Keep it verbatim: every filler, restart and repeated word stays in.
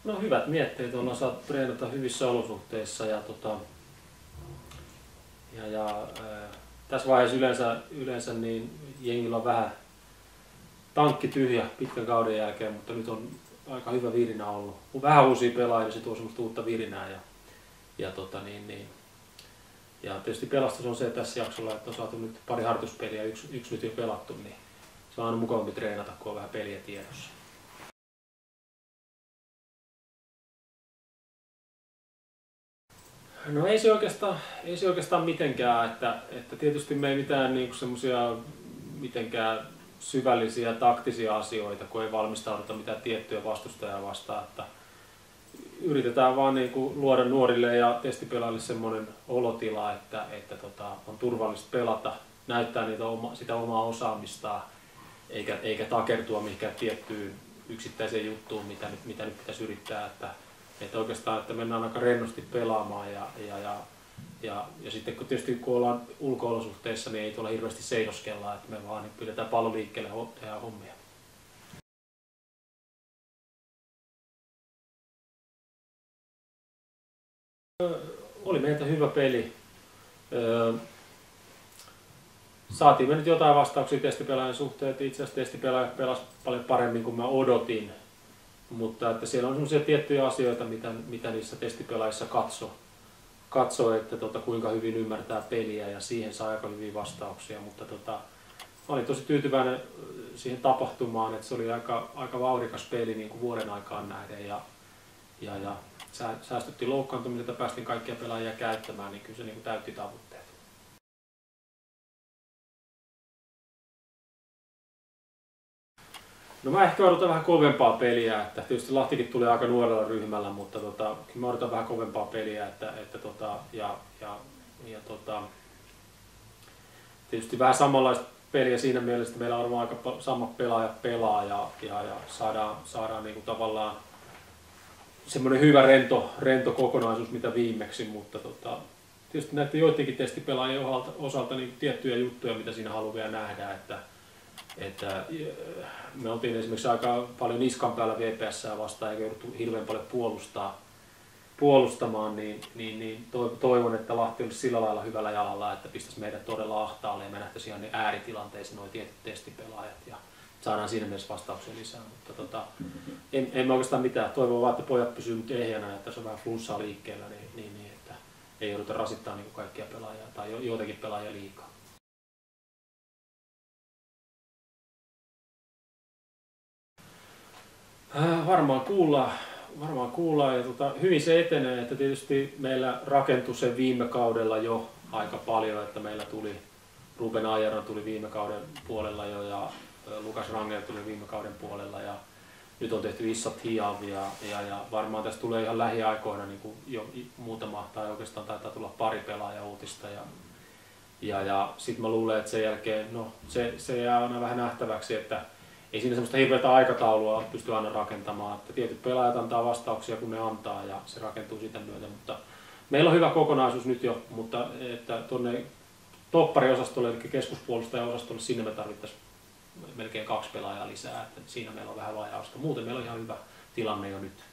No hyvät mietteet, on saatu treenata hyvissä olosuhteissa ja, tota, ja, ja ää, tässä vaiheessa yleensä, yleensä niin jengillä on vähän tankki tyhjä pitkän kauden jälkeen, mutta nyt on aika hyvä virinä ollut. Vähän uusia pelaajia, niin se tuo semmoista uutta virinää ja, ja, tota, niin, niin. ja tietysti pelastus on se tässä jaksolla, että on saatu nyt pari harjoituspeliä ja yksi, yksi nyt jo pelattu, niin se on aina mukavampi treenata, kun on vähän peliä tiedossa. No ei se oikeastaan, ei se oikeastaan mitenkään, että, että tietysti me ei mitään niinku semmoisia mitenkään syvällisiä taktisia asioita, kun ei valmistauduta mitään tiettyjä vastustajaa vastaan, että yritetään vaan niinku luoda nuorille ja testipelaajille semmoinen olotila, että, että tota, on turvallista pelata, näyttää niitä oma, sitä omaa osaamistaan, eikä, eikä takertua mihinkään tiettyyn yksittäiseen juttuun, mitä nyt, mitä nyt pitäisi yrittää. Että, Että oikeastaan, että mennään aika rennosti pelaamaan ja, ja, ja, ja, ja sitten kun tietysti kun ollaan ulko-olosuhteissa, niin ei tuolla hirveästi seidoskella, että me vaan pidetään pallo liikkeelle ja tehdään hommia. Oli meiltä hyvä peli. Saatiin me nyt jotain vastauksia testipelaajan suhteen, että itse asiassa testipelaaja pelasi paljon paremmin kuin mä odotin. Mutta että siellä on sellaisia tiettyjä asioita, mitä, mitä niissä testipelaajissa katsoo, katso, että tota, kuinka hyvin ymmärtää peliä ja siihen saa aika hyviä vastauksia. Mutta tota, olin tosi tyytyväinen siihen tapahtumaan, että se oli aika, aika vauhdikas peli niin kuin vuoden aikaan nähden ja, ja, ja säästyttiin loukkaantumiselta, päästiin kaikkia pelaajia käyttämään, niin kyllä se niin kuin täytti tavoitteet. No mä ehkä odotan vähän kovempaa peliä, että tietysti Lahtikin tulee aika nuorella ryhmällä, mutta tota, kyllä mä odotan vähän kovempaa peliä, että, että tota, ja, ja, ja tota, tietysti vähän samanlaista peliä siinä mielessä, että meillä on varmaan aika samat pelaajat pelaa ja, ja, ja saadaan, saadaan niinku tavallaan semmoinen hyvä rento, rento kokonaisuus mitä viimeksi, mutta tota, tietysti näiden joidenkin testipelaajien osalta, osalta niin tiettyjä juttuja, mitä siinä haluaa vielä nähdä, että Että me oltiin esimerkiksi aika paljon niskan päällä V P S:ää vastaan eikä jouduttu hirveän paljon puolustaa, puolustamaan, niin, niin, niin toivon, että Lahti olisi sillä lailla hyvällä jalalla, että pistäisi meidät todella ahtaalle ja me nähtäisiin ihan ne ääritilanteisiin nuo tietyt testipelaajat ja saadaan siinä mielessä vastauksia lisää. Mutta tota, en, en mä oikeastaan mitään. Toivon vaan, että pojat pysyvät nyt ehjänä, että se on vähän flunssaa liikkeellä, niin, niin, niin että ei jouduta rasittaa niin kaikkia pelaajia tai joitakin pelaajia liikaa. Äh, varmaan kuullaan, varmaan kuullaan ja tota, hyvin se etenee, että tietysti meillä rakentui se viime kaudella jo aika paljon, että meillä tuli Ruben Aijara tuli viime kauden puolella jo ja Lukas Rangel tuli viime kauden puolella ja nyt on tehty Issat Hiav ja, ja, ja varmaan tästä tulee ihan lähiaikoina niin kuin jo muutama tai oikeastaan taitaa tulla pari pelaaja uutista ja, ja, ja sitten mä luulen, että sen jälkeen no, se, se jää aina vähän nähtäväksi, että ei siinä semmoista hirveätä aikataulua pysty aina rakentamaan, että tietyt pelaajat antaa vastauksia kun ne antaa ja se rakentuu sitä myötä, mutta meillä on hyvä kokonaisuus nyt jo, mutta että tuonne toppariosastolle eli keskuspuolustajaosastolle sinne me tarvittaisiin melkein kaksi pelaajaa lisää, että siinä meillä on vähän vajausta. Muuten meillä on ihan hyvä tilanne jo nyt.